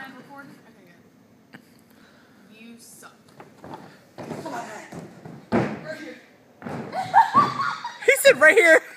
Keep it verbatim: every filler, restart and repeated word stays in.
Time recorded? Okay, good. You suck. He said right here.